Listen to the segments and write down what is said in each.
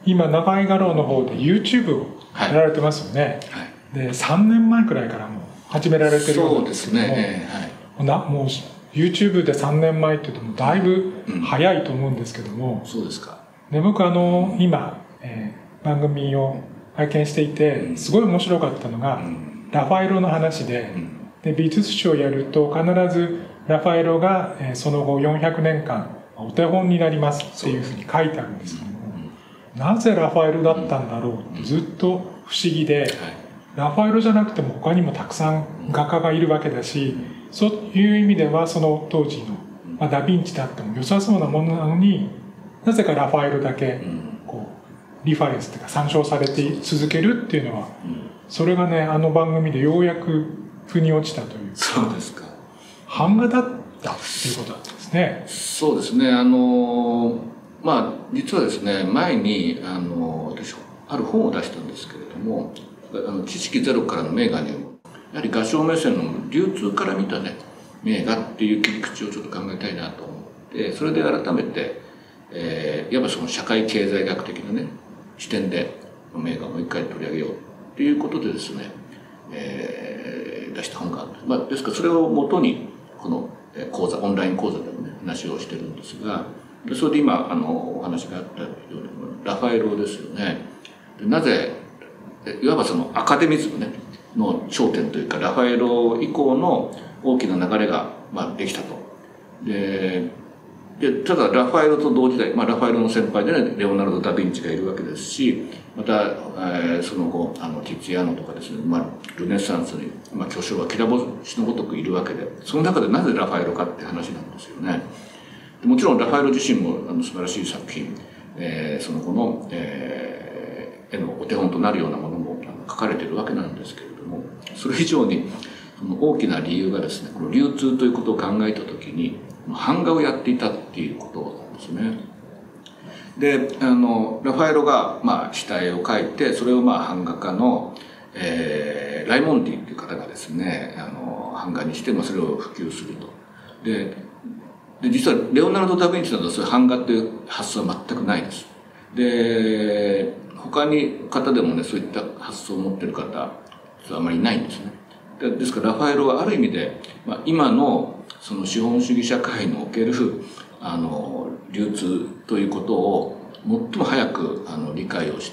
今長井画廊の方で YouTube をやられてますよね、で3年前くらいからもう始められてるようなんですけども、 そうですね、 もう YouTube で3年前っていうともうだいぶ早いと思うんですけども、 そうですか。 で僕今、番組を拝見していてすごい面白かったのが、ラファエロの話で、美術史をやると必ずラファエロが、その後400年間お手本になりますっていうふうに書いてあるんですけども、なぜラファエロだったんだろうってずっと不思議で、ラファエロじゃなくても他にもたくさん画家がいるわけだし、そういう意味ではその当時の、ダ・ヴィンチであっても良さそうなものなのに、なぜかラファエロだけこうリファレンスというか参照されて続けるっていうのは、それがね番組でようやく腑に落ちたというか。 そうですか。 版画だったっていうことだったんですね。 そうですね。実はですね、前に私ある本を出したんですけれども、知識ゼロからの名画に、やはり画商目線の流通から見たね名画っていう切り口をちょっと考えたいなと思って、それで改めて、いわばその社会経済学的なね視点で名画をもう一回取り上げようっていうことでですね、出した本がある。ですからそれをもとにこの講座、オンライン講座でもね話をしてるんですが、それで今お話があったようにラファエロですよね。なぜいわばそのアカデミズムねの頂点というか、ラファエロ以降の大きな流れができたと。ただラファエロと同時代、ラファエロの先輩でねレオナルド・ダ・ヴィンチがいるわけですし、また、その後ティツィアーノとかですね、ルネサンスに、巨匠がきら星のごとくいるわけで、その中でなぜラファエロかって話なんですよね。もちろんラファエロ自身も素晴らしい作品、その後の、絵のお手本となるようなものも書かれているわけなんですけれども、それ以上にその大きな理由がですね、この流通ということを考えたときに版画をやっていたっていうことなんですね。でラファエロが下絵を描いて、それを版画家の、ライモンディっていう方がですね版画にして、それを普及すると。で実はレオナルド・ダ・ヴィンチなどはそういう版画という発想は全くないです。で他に方でもねそういった発想を持っている方はあまりいないんですね。ですからラファエロはある意味で、今のその資本主義社会における流通ということを最も早く理解をして、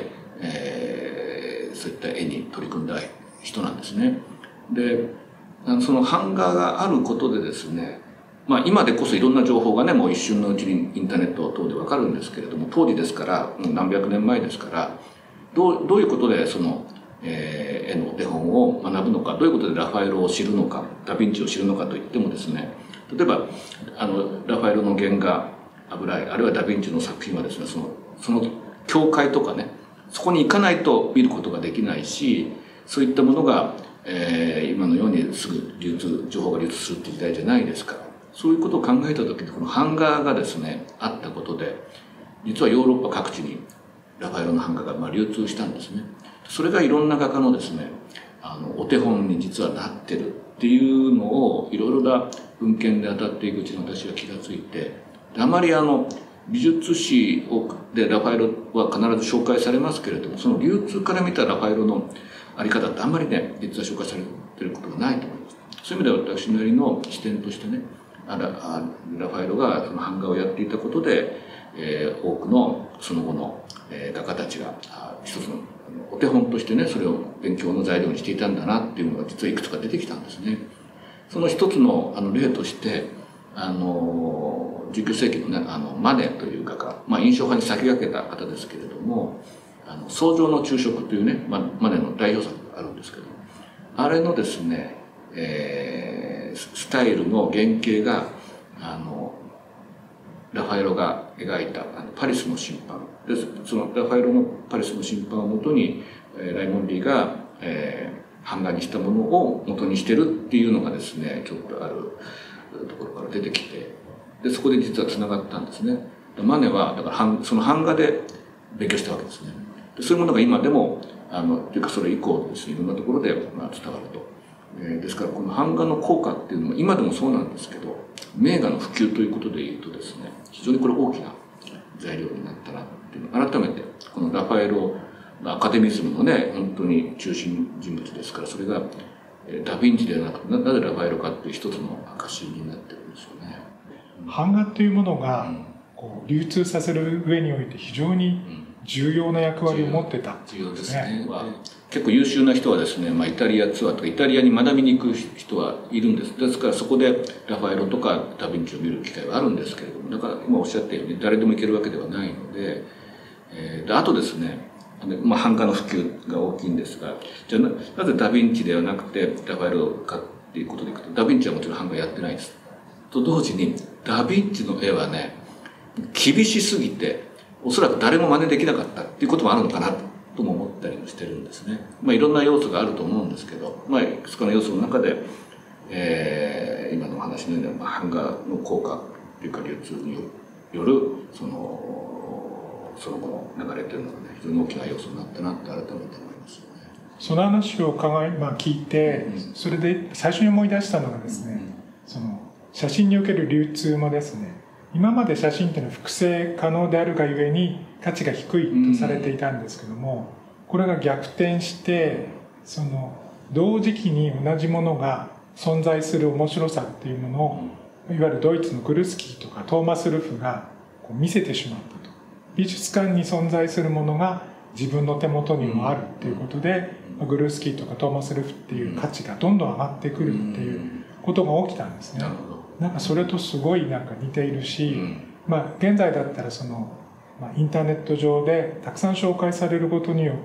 そういった絵に取り組んだ人なんですね。でその版画があることでですね、今でこそいろんな情報がねもう一瞬のうちにインターネット等で分かるんですけれども、当時ですからもう何百年前ですから、どういうことでその、絵のお手本を学ぶのか、どういうことでラファエロを知るのか、ダ・ヴィンチを知るのかといってもですね、例えばラファエロの原画油絵、あるいはダ・ヴィンチの作品はですね、その境界とかね、そこに行かないと見ることができないし、そういったものが、今のようにすぐ情報が流通するっていう時代じゃないですから、そういうことを考えた時にこの版画がですねあったことで、実はヨーロッパ各地にラファエロの版画が流通したんですね。それがいろんな画家のですねお手本に実はなってるっていうのをいろいろな文献で当たっていくうちに私は気がついて、あまり美術史でラファエロは必ず紹介されますけれども、その流通から見たラファエロのあり方ってあんまりね実は紹介されてることがないと思います。そういう意味では私なりの視点としてね、ラファエロがその版画をやっていたことで、多くのその後の、画家たちが一つのお手本としてねそれを勉強の材料にしていたんだなっていうのが実はいくつか出てきたんですね。その一つの例として19世紀のねマネという画家、印象派に先駆けた方ですけれども、草上の昼食というね、マネの代表作があるんですけど、あれのですね、スタイルの原型がラファエロが描いたパリスの審判です。そのラファエロのパリスの審判をもとにライモンディが、版画にしたものを元にしてるっていうのがですねちょっとあるところから出てきて、でそこで実はつながったんですね。マネはだからその版画で勉強したわけですね。でそういうものが今でもというかそれ以降ですねいろんなところで伝わると。ですからこの版画の効果っていうのも今でもそうなんですけど、名画の普及ということでいうとですね非常にこれ大きな材料になったなっていうのを改めてこのラファエロアカデミズムのね本当に中心人物ですから、それがダ・ヴィンチではなく、なぜラファエロかっていう一つの証になってるんですよね。 版画というものがこう流通させる上において非常に重要な役割を持ってた、 重要ですね。結構優秀な人はですね、イタリアツアーとかイタリアに学びに行く人はいるんです。ですからそこでラファエロとかダ・ヴィンチを見る機会はあるんですけれども、だから今おっしゃったように誰でも行けるわけではないので、あとですね、版画の普及が大きいんですが、じゃあなぜダ・ヴィンチではなくてラファエロかっていうことでいくと、ダ・ヴィンチはもちろん版画やってないです。と同時にダ・ヴィンチの絵はね、厳しすぎておそらく誰も真似できなかったっていうこともあるのかなとも思ったりもしてるんですね。いろんな要素があると思うんですけど、いくつかの要素の中で、今のお話のような版画の効果というか流通によるその後の流れというのがね、非常に大きな要素になったなって改めて思いますよね。 その話を聞いて、それで最初に思い出したのがですね、その写真における流通もですね、今まで写真っていうのは複製可能であるがゆえに価値が低いとされていたんですけども、これが逆転してその同時期に同じものが存在する面白さっていうものを、いわゆるドイツのグルスキーとかトーマス・ルフがこう見せてしまったと。美術館に存在するものが自分の手元にもあるっていうことで、グルスキーとかトーマス・ルフっていう価値がどんどん上がってくるっていうことが起きたんですね。なんかそれとすごいなんか似ているし、現在だったらその、インターネット上でたくさん紹介されることによって、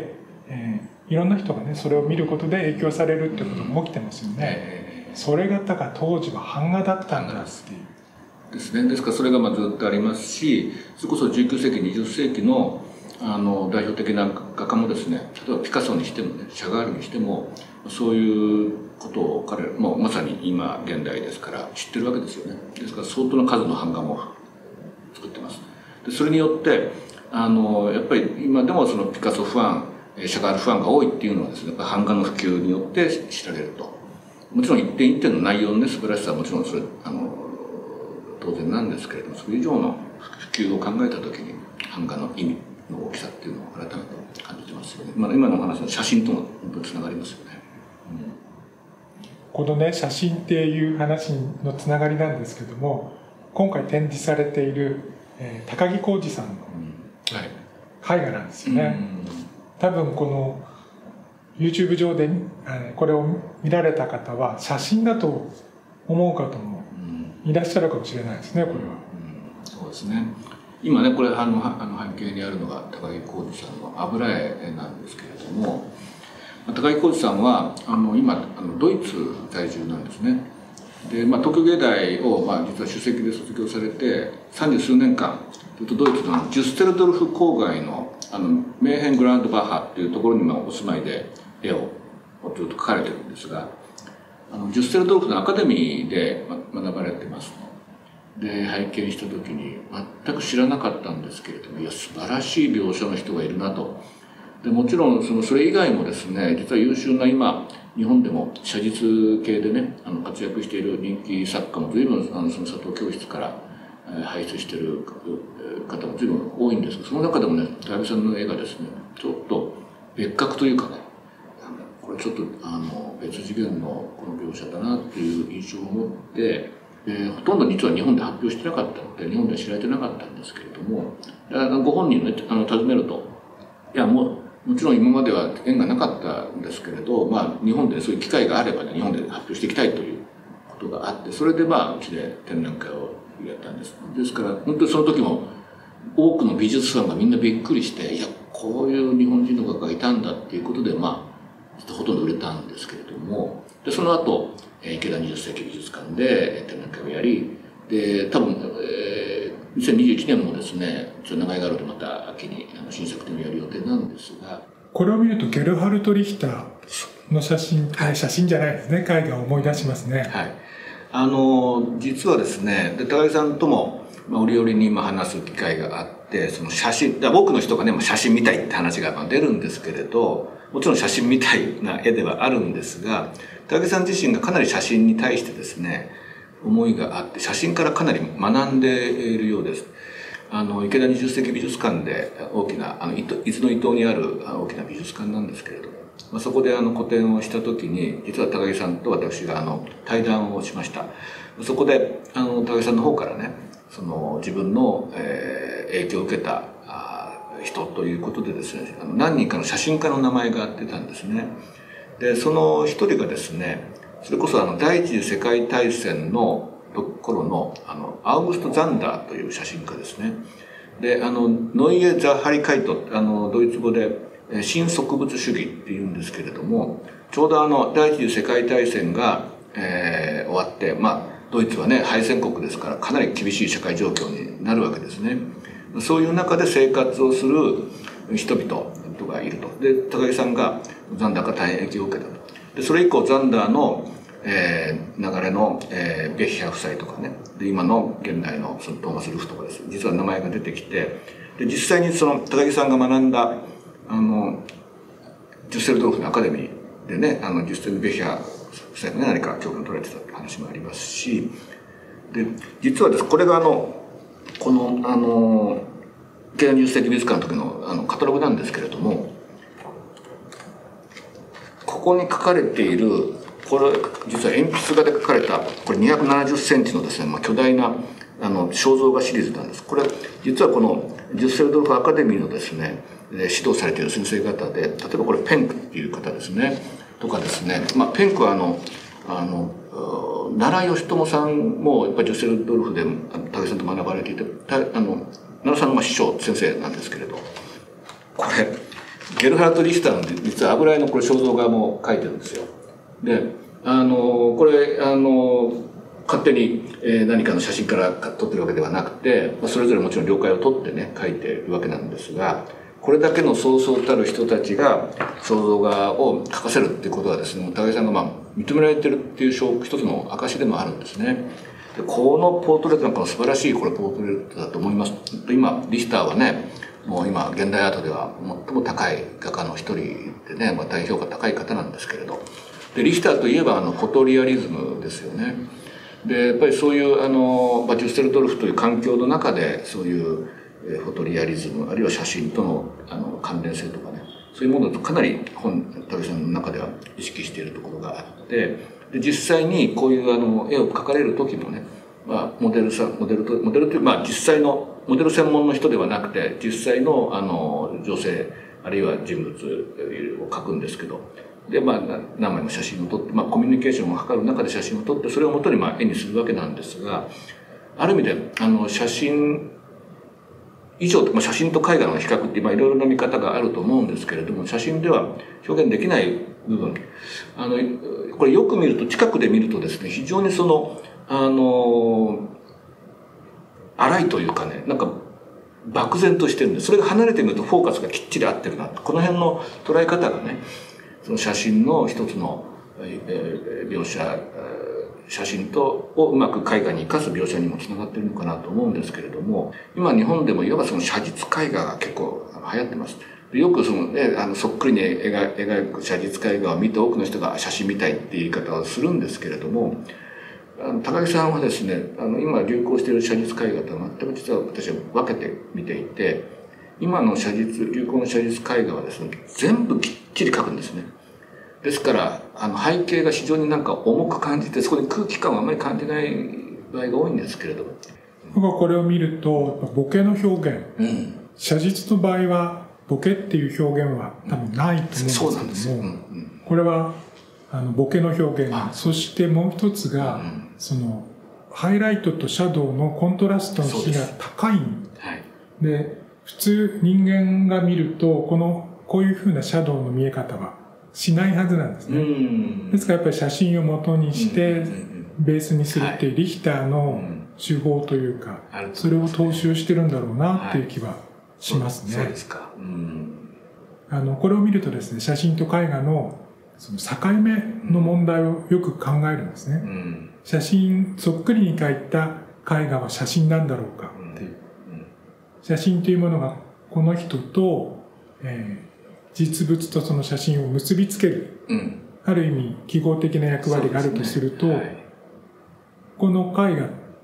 いろんな人がねそれを見ることで影響されるっていうことも起きてますよね。それがだから当時は版画だったんだっていうですね。ですからそれがずっとありますし、それこそ19世紀20世紀の代表的な画家もですね、例えばピカソにしてもね、シャガールにしてもそういうことを彼らもまさに今現代ですから知ってるわけですよね。ですから相当な数の版画も作ってます。でそれによってやっぱり今でもそのピカソファン、シャガールファンが多いっていうのはですね、版画の普及によって知られると。もちろん一点一点の内容のね素晴らしさはもちろんそれ当然なんですけれども、それ以上の普及を考えた時に版画の意味の大きさっていうのを改めて感じてますよね。今の話の写真とも本当につながりますよね。 このね写真っていう話のつながりなんですけども、今回展示されている、高木浩二さんの絵画なんですよね。多分この YouTube 上でこれを見られた方は写真だと思う方もいらっしゃるかもしれないですね、これは。 そうですね。今ねこれ背景にあるのが高木浩二さんの油絵なんですけれども、高木浩二さんは今ドイツ在住なんですね。で、東京芸大を実は首席で卒業されて30数年間ずっとドイツのジュステルドルフ郊外のメーヘングランドバッハっていうところにお住まいで絵をずっと描かれてるんですが、ジュステルドルフのアカデミーで学ばれてます。で拝見した時に全く知らなかったんですけれども、いや素晴らしい描写の人がいるなと。でもちろんそれ以外もですね、実は優秀な今日本でも写実系でね活躍している人気作家も随分その佐藤教室から輩出している方も随分多いんですが、その中でもね高木さんの絵がですねちょっと別格というかね、これちょっと別次元のこの描写だなっていう印象を持って、ほとんど実は日本で発表してなかったので日本では知られてなかったんですけれども、ご本人ね尋ねると、いやもちろん今までは縁がなかったんですけれど、日本でそういう機会があればね日本で発表していきたいということがあって、それでうちで展覧会をやったんです。ですから本当にその時も多くの美術ファンがみんなびっくりして、いやこういう日本人の画家がいたんだっていうことでほとんど売れたんですけれども、でその後池田20世紀美術館で展覧会をやり、で多分、2021年もですね長井画廊でまた秋に新作展をやる予定なんですが、 これを見るとゲルハルト・リヒターの写真じゃないですね、絵画を思い出しますね。 はい、実はですね高木さんとも折々に話す機会があって、その写真多くの人がね写真見たいって話が出るんですけれど、もちろん写真みたいな絵ではあるんですが、高木さん自身がかなり写真に対してですね思いがあって、写真からかなり学んでいるようです。 池田20世紀美術館で大きな伊豆の伊東にある大きな美術館なんですけれども、そこで個展をした時に実は高木さんと私が対談をしました。そこで高木さんの方からね、自分の、影響を受けた人ということでですね、何人かの写真家の名前が出たんですね。でその一人がですね、それこそ第一次世界大戦の頃のアウグスト・ザンダーという写真家ですね。でノイエ・ザハリカイト、ドイツ語で新植物主義っていうんですけれども、ちょうど第一次世界大戦が、終わって、ドイツはね敗戦国ですからかなり厳しい社会状況になるわけですね。そういう中で生活をする人々がいると。で高木さんがザンダーから大変影響を受けたと。でそれ以降ザンダーの流れの、ベッヒャー夫妻とかね、で今の現代のトーマス・ルフとかです、実は名前が出てきて、で実際に高木さんが学んだジュッセルドルフのアカデミーでね、ジュッセル・ベッヒャー夫妻が、ね、何か教訓を取られてたって話もありますし、で実はですこれがこの池田20世紀美術館の時のカタログなんですけれども、ここに書かれている、これ実は鉛筆画で描かれたこれ270センチのですね、巨大な肖像画シリーズなんです。これ実はこのジュッセルドルフアカデミーのですね指導されている先生方で、例えばこれペンクっていう方ですねとかですね、ペンクは奈良義朝さんもやっぱりジュッセルドルフで高木さんと学ばれていて、奈良さんの師匠先生なんですけれど、これゲルハルト・リヒターの実は油絵のこれ肖像画も描いてるんですよ。でこれ勝手に何かの写真から撮ってるわけではなくて、それぞれもちろん了解を取ってね描いてるわけなんですが、これだけのそうそうたる人たちが肖像画を描かせるっていうことはですね、高木さんが認められてるっていう一つの証でもあるんですね。でこのポートレートなんか素晴らしいこれポートレートだと思います。今リヒターはね、もう今現代アートでは最も高い画家の一人でね、大評価高い方なんですけれど、でリヒターといえばフォトリアリズムですよね。でやっぱりそういうジュッセルドルフという環境の中でそういうフォトリアリズムあるいは写真との関連性とかね、そういうものとかなり高木さんの中では意識しているところがあって、で実際にこういう絵を描かれる時もね、モデルという実際のモデル専門の人ではなくて実際の女性あるいは人物を描くんですけど、で何枚も写真を撮って、コミュニケーションを図る中で写真を撮ってそれをもとに絵にするわけなんですが、ある意味で写真以上、写真と絵画の比較っていろいろな見方があると思うんですけれども、写真では表現できない部分、これよく見ると近くで見るとですね、非常に荒いというかね、なんか漠然としてるんで、それが離れてみるとフォーカスがきっちり合ってるな、この辺の捉え方がね、その写真の一つの描写、写真をうまく絵画に生かす描写にもつながっているのかなと思うんですけれども、今日本でもいわば写実絵画が結構流行ってます。よくそっくりに描く写実絵画を見て多くの人が写真みたいっていう言い方をするんですけれども、高木さんはですね、今流行している写実絵画とは全く実は私は分けて見ていて、今の流行の写実絵画はですね、全部きっちり描くんですね。ですから背景が非常になんか重く感じて、そこに空気感をあまり感じない場合が多いんですけれども、 僕はこれを見るとボケの表現、写実の場合はボケっていう表現は多分ないと思うんですけども、これはボケの表現、そしてもう一つが、ハイライトとシャドウのコントラストの比が高いんで、普通人間が見るとこういうふうなシャドウの見え方はしないはずなんですね。ですからやっぱり写真を元にしてベースにするっていうリヒターの手法というか、それを踏襲してるんだろうなっていう気はしますね。 そうですか。 これを見るとですね、写真と絵画のその境目の問題をよく考えるんですね。写真そっくりに描いた絵画は写真なんだろうかっていう。写真というものがこの人と、実物とその写真を結びつける、ある意味記号的な役割があるとすると、この絵画っ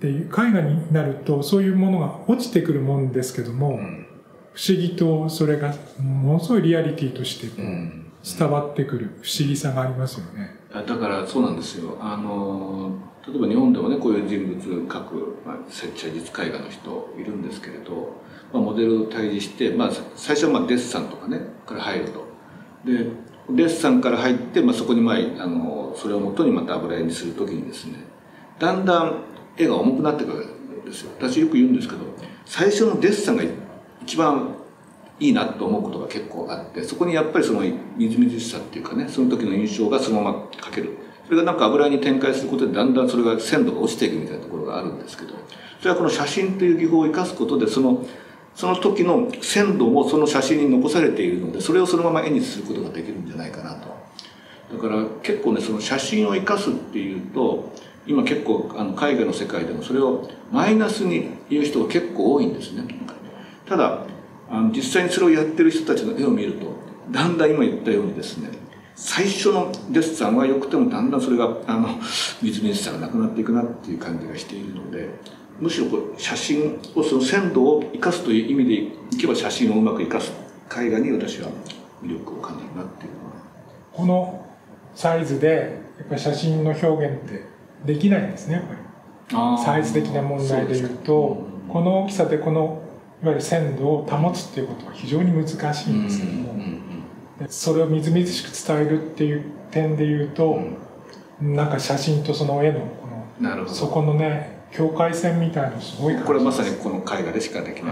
で絵画になるとそういうものが落ちてくるもんですけども、不思議とそれがものすごいリアリティとして伝わってくる不思議さがありますよね。 だからそうなんですよ。例えば日本でもね、こういう人物描く、写実絵画の人いるんですけれど、モデルを対峙して、最初はデッサンとかねから入ると。でデッサンから入って、そこにそれをもとにまた油絵にするときにですね、だんだん絵が重くなってくるんですよ。私よく言うんですけど、最初のデッサンが一番いいなと思うことが結構あって、そこにやっぱりそのみずみずしさっていうかね、その時の印象がそのまま描ける。それがなんか油絵に展開することでだんだんそれが鮮度が落ちていくみたいなところがあるんですけど、それはこの写真という技法を生かすことでその時の鮮度もその写真に残されているので、それをそのまま絵にすることができるんじゃないかなと。だから結構ね、その写真を生かすっていうと、今結構海外の世界でもそれをマイナスに言う人が結構多いんですね。ただ実際にそれをやってる人たちの絵を見ると、だんだん今言ったようにですね、最初のデッサンは良くてもだんだんそれがみずみずしさがなくなっていくなっていう感じがしているので、むしろ写真をその鮮度を生かすという意味でいけば、写真をうまく生かす絵画に私は魅力を感じるなっていうのは。 このサイズでやっぱり写真の表現ってできないんですね、やっぱり。サイズ的な問題でいうと、この大きさでこのいわゆる鮮度を保つっていうことは非常に難しいんですけども、それをみずみずしく伝えるっていう点でいうと、なんか写真とその絵のそこのね、境界線みたいなのすごい感じです。 これはまさにこの絵画でしかできない、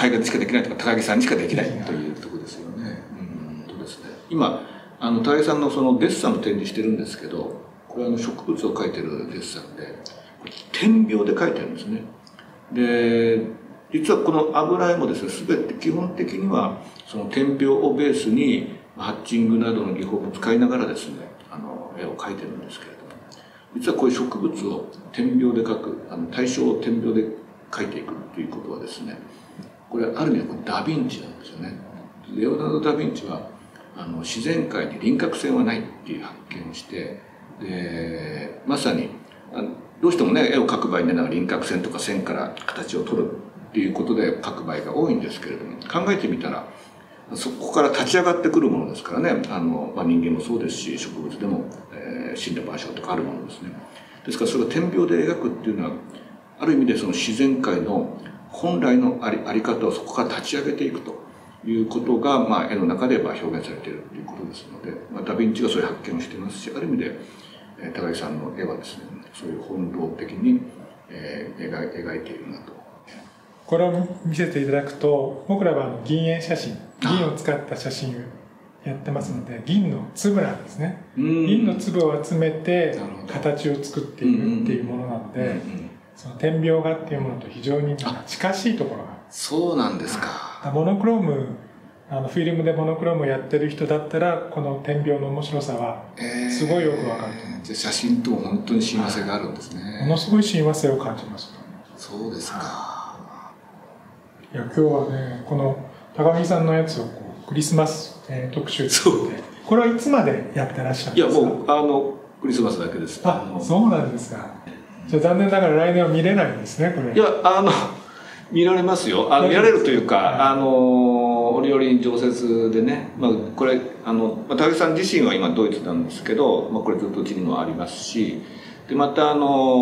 絵画でしかできないとか高木さんにしかできないというところですよね。そうですね。今高木さんのそのデッサンを展示してるんですけど、これは植物を描いてるデッサンで点描で描いてるんですね。で実はこの油絵もですね、全て基本的にはその点描をベースにハッチングなどの技法を使いながらですね、絵を描いてるんですけれども、実はこういう植物を点描で描く、対象を点描で描いていくということはですね、これある意味でダ・ヴィンチなんですよね。レオナルド・ダ・ヴィンチは自然界に輪郭線はないっていう発見をして、でまさにどうしてもね、絵を描く場合には輪郭線とか線から形を取るっていうことで描く場合が多いんですけれども、考えてみたらそこから立ち上がってくるものですからね、人間もそうですし、植物でも、死んだ場所とかあるものですね。ですからそれを点描で描くっていうのは、ある意味でその自然界の本来のあり方をそこから立ち上げていくということが、絵の中で表現されているということですので、ダ・ヴィンチがそういう発見をしていますし、ある意味で高木さんの絵はですね、そういう本能的に、描いているなと。 これを見せていただくと、僕らは銀塩写真、銀を使った写真をやってますので、銀の粒なんですね。銀の粒を集めて形を作っていくっていうものなので、その点描画っていうものと非常に近しいところが。 そうなんですか。 モノクローム、フィルムでモノクロームをやってる人だったら、この点描の面白さはすごいよくわかると思う。 じゃあ写真と本当に親和性があるんですね。 ものすごい親和性を感じます。 そうですか。 いや、今日はね、この高木さんのやつをクリスマス、特集ということで、これはいつまでやってらっしゃるんですか？ いや、もうクリスマスだけです。 そうなんですか。じゃあ残念ながら来年は見れないんですね、これ。 いや、見られますよ。見られるというか、折々常設でね、これ高木さん自身は今ドイツなんですけど、これずっとうちにもありますし、でまた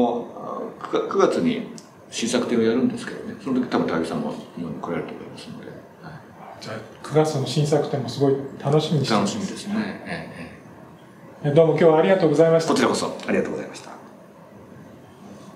9月に新作展をやるんですけどね、その時多分高木さんも日本に来られると思いますので、 じゃあ9月の新作展もすごい楽しみにしてます。 楽しみですね。 どうも今日はありがとうございました。 こちらこそありがとうございました。